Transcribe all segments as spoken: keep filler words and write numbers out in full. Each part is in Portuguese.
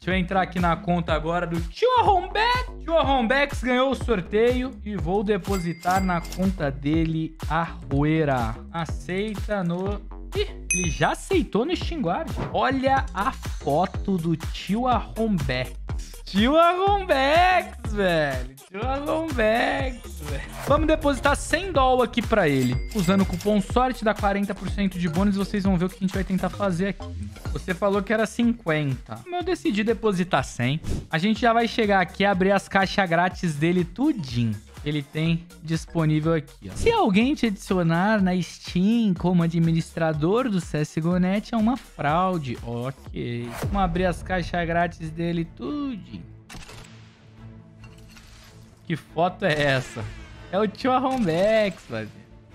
Deixa eu entrar aqui na conta agora do Tio Arrombex. Tio Arrombex ganhou o sorteio e vou depositar na conta dele a Ruera. Aceita no... Ih, ele já aceitou no Steam Guard. Olha a foto do Tio Arrombex. Tio Arrombex, velho. Tio Arrombex, velho. Vamos depositar cem dólares aqui pra ele. Usando o cupom sorte, dá quarenta por cento de bônus. Vocês vão ver o que a gente vai tentar fazer aqui. Você falou que era cinquenta. Eu decidi depositar cem. A gente já vai chegar aqui e abrir as caixas grátis dele tudinho. Ele tem disponível aqui, ó. Se alguém te adicionar na Steam como administrador do C S G O ponto net, é uma fraude. Ok. Vamos abrir as caixas grátis dele tudinho. Que foto é essa? É o Tio Arrombex, velho.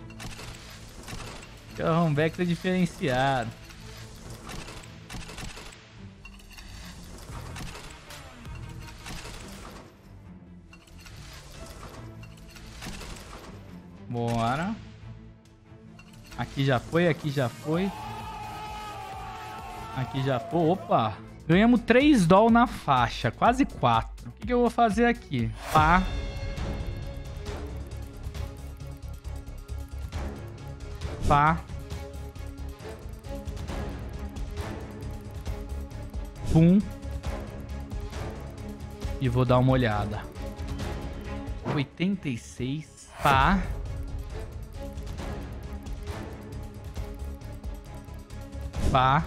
O Tio Arrombex é diferenciado. Bora. Aqui já foi, aqui já foi. Aqui já foi. Opa! Ganhamos três dólares na faixa. Quase quatro. O que, que eu vou fazer aqui? Pá. Pá. Pum. E vou dar uma olhada. oitenta e seis. Pá. Pá.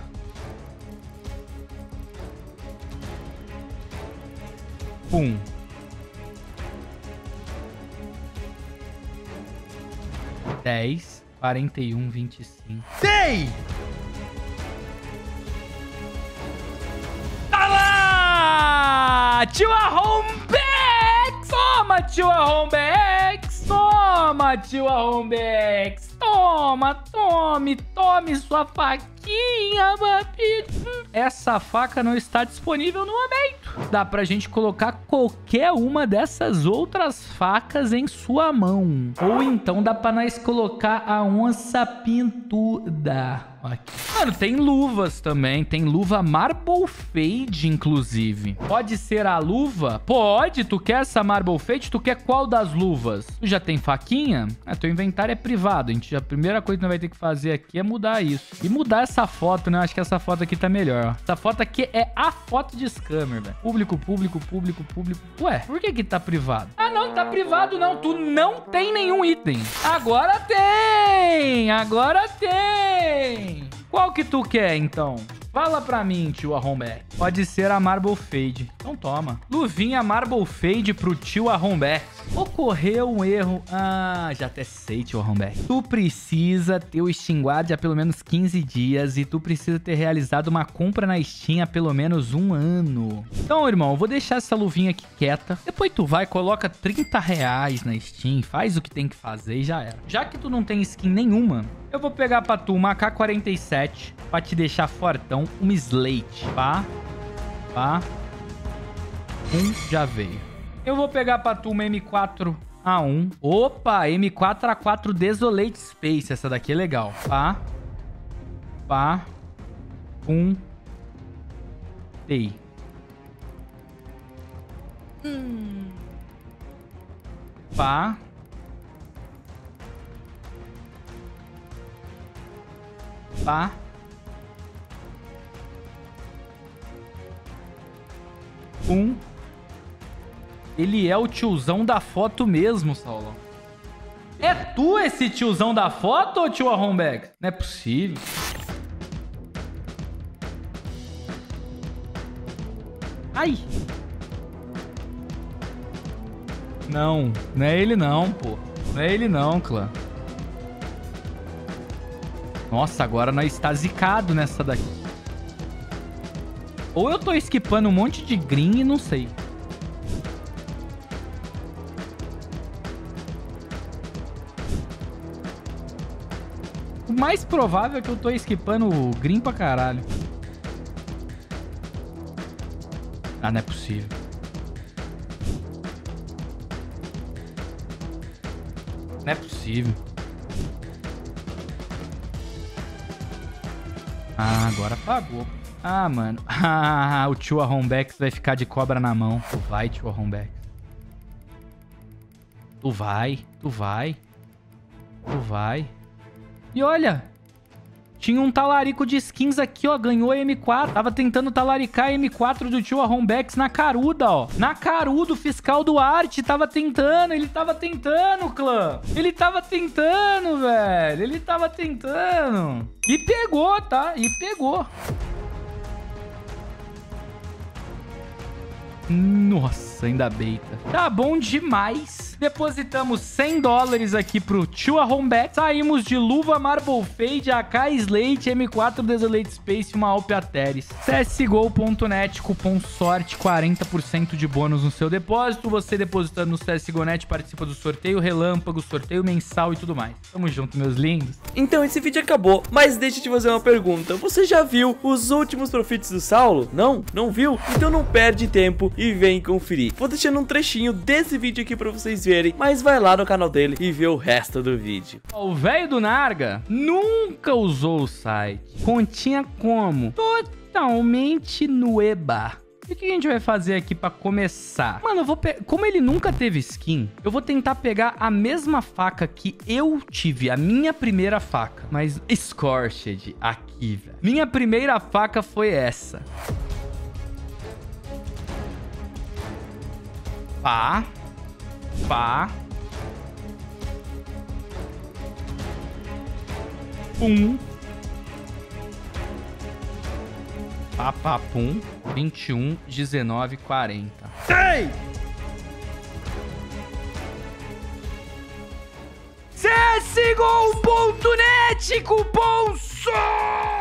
Pum. dez, quarenta e um, vinte e cinco. Tem! Tá lá! Tio Arrombex! Toma, Tio Arrombex! Toma, Tio Arrombex! Toma, tome, tome sua faquinha, papito. Essa faca não está disponível no momento. Dá pra gente colocar qualquer uma dessas outras facas em sua mão. Ou então dá pra nós colocar a onça pintuda. Aqui. Mano, tem luvas também. Tem luva Marble Fade, inclusive. Pode ser a luva? Pode. Tu quer essa Marble Fade? Tu quer qual das luvas? Tu já tem faquinha? Ah, teu inventário é privado. A, gente, a primeira coisa que nós vai ter que fazer aqui é mudar isso. E mudar essa foto, né? Acho que essa foto aqui tá melhor, ó. Essa foto aqui é a foto de scammer, velho. Público, público, público, público. Ué, por que que tá privado? Ah, não, tá privado não. Tu não tem nenhum item. Agora tem! Agora tem! Qual que tu quer, então? Fala pra mim, Tio Arrombex. Pode ser a Marble Fade. Então toma. Luvinha Marble Fade pro Tio Arrombex. Ocorreu um erro. Ah, já até sei, Tio Arrombex. Tu precisa ter o Steam Guard há pelo menos quinze dias e tu precisa ter realizado uma compra na Steam há pelo menos um ano. Então, irmão, eu vou deixar essa luvinha aqui quieta. Depois tu vai, coloca trinta reais na Steam, faz o que tem que fazer e já era. Já que tu não tem skin nenhuma, eu vou pegar pra tu uma A K quarenta e sete pra te deixar fortão, uma Slate. Pá, pá. Um, já veio. Eu vou pegar pra tu uma M quatro A um. Opa, M quatro A quatro Desolate Space. Essa daqui é legal. Pá, pá. Um. Tei. Hum. Pá. Pá. Um. Ele é o tiozão da foto mesmo, Saulão. É tu esse tiozão da foto, ou Tio Arrombex? Não é possível. Ai. Não, não é ele não, pô. Não é ele não, clã. Nossa, agora nós está zicado nessa daqui. Ou eu tô esquipando um monte de green e não sei. O mais provável é que eu tô esquipando o green pra caralho. Ah, não é possível. Não é possível. Ah, agora pagou. Ah, mano. Ah, o tio Arrombex vai ficar de cobra na mão. Tu vai, tio Arrombex. Tu vai, tu vai. Tu vai. E olha, tinha um talarico de skins aqui, ó. Ganhou a M quatro. Tava tentando talaricar a M quatro do tio Arrombex na caruda, ó. Na caruda, o fiscal do Arte tava tentando. Ele tava tentando, clã. Ele tava tentando, velho. Ele tava tentando. E pegou, tá? E pegou. Nossa, ainda beita. Tá bom demais. Depositamos cem dólares aqui pro tio Arrombex. Saímos de luva Marble Fade, A K Slate, M quatro Desolate Space e uma Alpe Ateris. C S G O ponto net, cupom sorte, quarenta por cento de bônus no seu depósito. Você depositando no C S G O ponto net participa do sorteio relâmpago, sorteio mensal e tudo mais. Tamo junto, meus lindos. Então esse vídeo acabou, mas deixa eu te fazer uma pergunta. Você já viu os últimos profits do Saulo? Não? Não viu? Então não perde tempo e vem conferir. Vou deixando um trechinho desse vídeo aqui pra vocês verem, mas vai lá no canal dele e vê o resto do vídeo. O velho do Narga nunca usou o site. Continha como? Totalmente nueba. E o que a gente vai fazer aqui pra começar? Mano, eu vou pe... como ele nunca teve skin, eu vou tentar pegar a mesma faca que eu tive, a minha primeira faca. Mas Scorched aqui, velho. Minha primeira faca foi essa. Pá. Pá. Pum. Pá, pá, pum. vinte e um, dezenove, quarenta. Ei! C S G O ponto net, cupom sorte!